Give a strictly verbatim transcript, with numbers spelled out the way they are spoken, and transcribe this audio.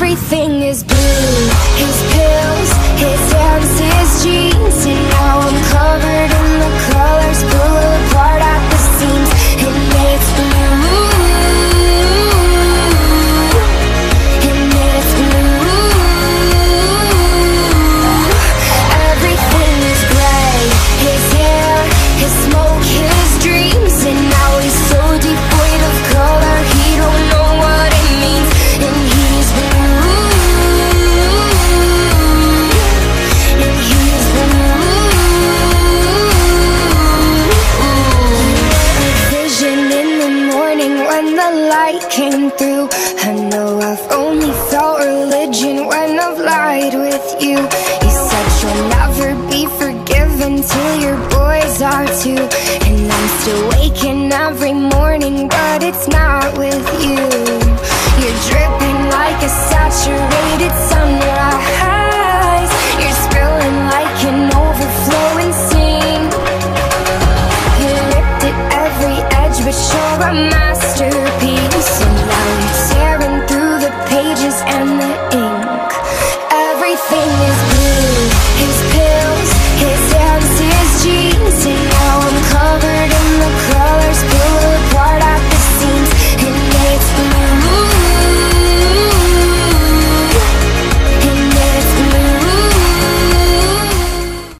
everything is blue. His pills, his hands, his jeans, and now I'm covered in the colors, pulled apart at the seams, and it's blue, and it's blue. Everything is gray, his hair, his smoke, his dreams, and now he's so devoid of color, he don't know what it means, and he's blue, and he's blue. A vision in the morning when the light came through. I know I've only felt religion when I've lied with you. You said you'll never be forgiven till your boys are too, and I'm still waking every morning, but it's not with you. You're dripping like a saturated sunrise, you're spilling like an overflowing seam. You ripped at every edge, but sure I'm